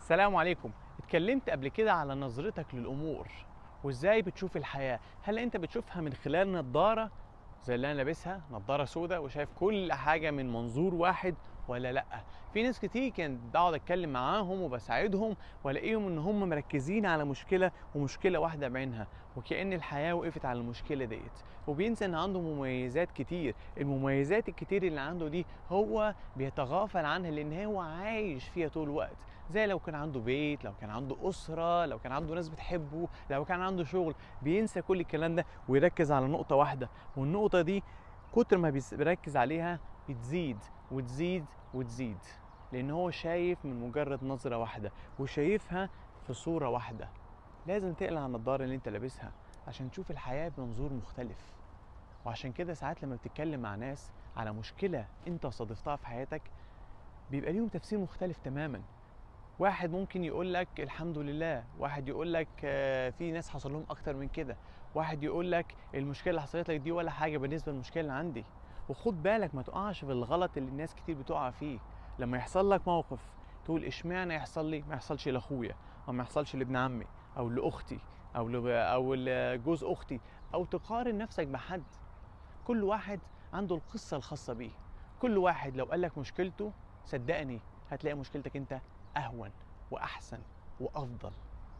السلام عليكم. اتكلمت قبل كده على نظرتك للأمور وازاي بتشوف الحياة. هل انت بتشوفها من خلال نظارة زي اللي انا لابسها، نظارة سوداء وشايف كل حاجة من منظور واحد، ولا لأ؟ في ناس كتير كانت بقعد اتكلم معاهم وبساعدهم والاقيهم ان هم مركزين على مشكلة ومشكلة واحدة بعينها، وكأن الحياة وقفت على المشكلة ديت، وبينسى ان عنده مميزات كتير. المميزات الكتير اللي عنده دي هو بيتغافل عنها لان هو عايش فيها طول الوقت. زي لو كان عنده بيت، لو كان عنده أسرة، لو كان عنده ناس بتحبه، لو كان عنده شغل، بينسى كل الكلام ده ويركز على نقطة واحدة. والنقطة دي كتر ما بيركز عليها بتزيد وتزيد وتزيد، لأن هو شايف من مجرد نظرة واحدة وشايفها في صورة واحدة. لازم تقلع النضارة اللي انت لابسها عشان تشوف الحياة بمنظور مختلف. وعشان كده ساعات لما بتتكلم مع ناس على مشكلة انت صادفتها في حياتك بيبقى ليهم تفسير مختلف تماما. واحد ممكن يقول لك الحمد لله، واحد يقول لك في ناس حصل لهم اكتر من كده، واحد يقول لك المشكله اللي حصلت لك دي ولا حاجه بالنسبه للمشكله اللي عندي. وخد بالك ما تقعش في الغلط اللي الناس كتير بتقع فيه. لما يحصل لك موقف تقول اشمعنى يحصل لي، ما يحصلش لاخويا، او ما يحصلش لابن عمي، او لاختي، او لجوز اختي، او تقارن نفسك بحد. كل واحد عنده القصه الخاصه بيه. كل واحد لو قال لك مشكلته صدقني هتلاقي مشكلتك انت اهون واحسن وافضل.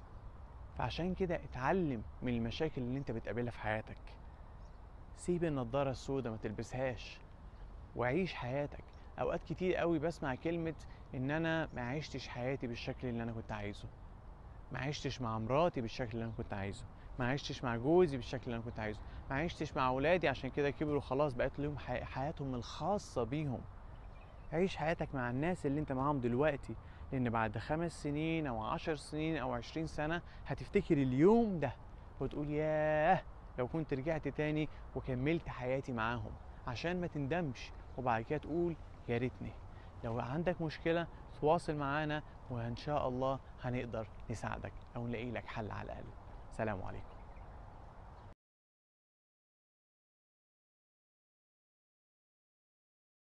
فعشان كده اتعلم من المشاكل اللي انت بتقابلها في حياتك. سيب النضاره السوداء، ما تلبسهاش، وعيش حياتك. اوقات كتير قوي بسمع كلمه ان انا ما عشتش حياتي بالشكل اللي انا كنت عايزه، ما عشتش مع مراتي بالشكل اللي انا كنت عايزه، ما عشتش مع جوزي بالشكل اللي انا كنت عايزه، ما عشتش مع اولادي عشان كده كبروا خلاص بقت لهم حياتهم الخاصه بيهم. عيش حياتك مع الناس اللي انت معاهم دلوقتي، لان بعد 5 سنين او 10 سنين او 20 سنة هتفتكر اليوم ده وتقول ياه لو كنت رجعت تاني وكملت حياتي معاهم، عشان ما تندمش وبعد كده تقول يا ريتني. لو عندك مشكلة تواصل معانا وان شاء الله هنقدر نساعدك او نلاقي لك حل على الاقل. سلام عليكم.